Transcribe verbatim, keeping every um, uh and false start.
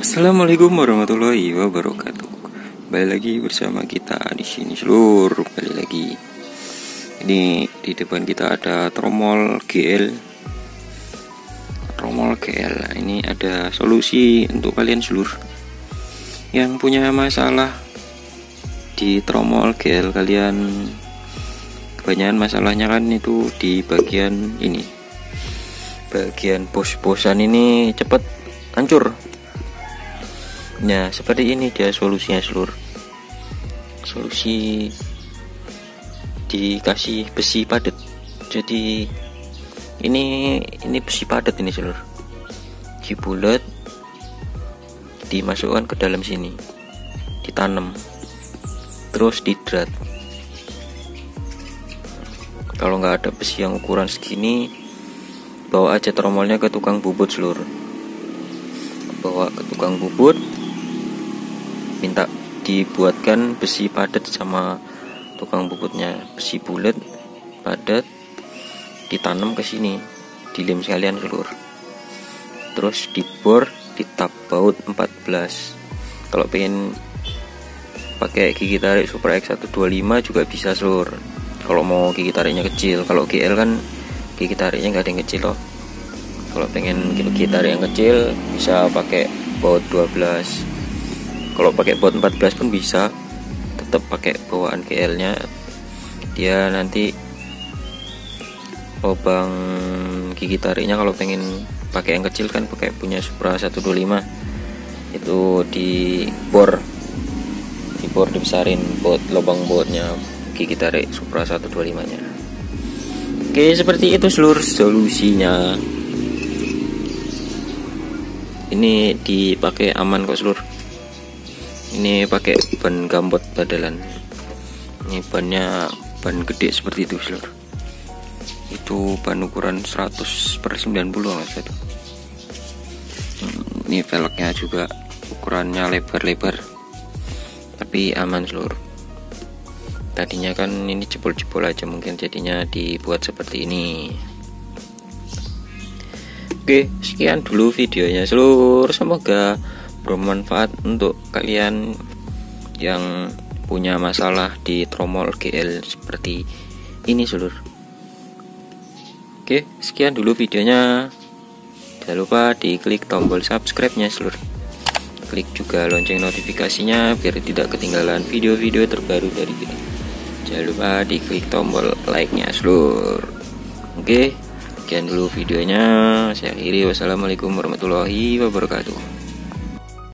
Assalamualaikum warahmatullahi wabarakatuh. Kembali lagi bersama kita di sini seluruh. Kembali lagi. Ini di depan kita ada tromol G L. Tromol G L. Ini ada solusi untuk kalian seluruh yang punya masalah di tromol G L kalian. Kebanyakan masalahnya kan itu di bagian ini. Bagian bos-bosan ini cepat hancur. Nah, seperti ini dia solusinya seluruh. Solusi dikasih besi padat. Jadi ini ini besi padat ini seluruh. Besi bulat dimasukkan ke dalam sini, ditanam, terus didrat. Kalau nggak ada besi yang ukuran segini, bawa aja tromolnya ke tukang bubut seluruh. Bawa ke tukang bubut, minta dibuatkan besi padat sama tukang bubutnya, besi bulat padat, ditanam ke sini, dilem sekalian seluruh. Terus dibor, ditap baut empat belas. Kalau pengen pakai gigi tarik Super X seratus dua puluh lima juga bisa seluruh. Kalau mau gigi tariknya kecil, kalau G L kan gigi tariknya nggak ada yang kecil loh. Kalau pengen gigi tarik yang kecil bisa pakai baut dua belas. Kalau pakai baut empat belas pun bisa, tetap pakai bawaan G L-nya. Dia nanti lubang gigi tariknya kalau pengen pakai yang kecil kan pakai punya Supra seratus dua puluh lima. Itu dibor. Dibor dibesarin baut lubang bautnya gigi tarik Supra seratus dua puluh lima-nya. Oke, seperti itu seluruh solusinya. Ini dipakai aman kok seluruh. Ini pakai ban gambot badalan. Ini bannya ban gede seperti itu seluruh. Itu ban ukuran seratus per sembilan puluh mas itu. Ini velgnya juga ukurannya lebar-lebar, tapi aman seluruh. Tadinya kan ini jebol-jebol aja, mungkin jadinya dibuat seperti ini. Oke, sekian dulu videonya seluruh. Semoga bermanfaat untuk kalian yang punya masalah di tromol G L seperti ini seluruh. Oke, sekian dulu videonya. Jangan lupa diklik tombol subscribe-nya seluruh. Klik juga lonceng notifikasinya biar tidak ketinggalan video-video terbaru dari kita. Jangan lupa diklik tombol like-nya seluruh. Oke, sekian dulu videonya. Saya akhiri. Wassalamualaikum warahmatullahi wabarakatuh.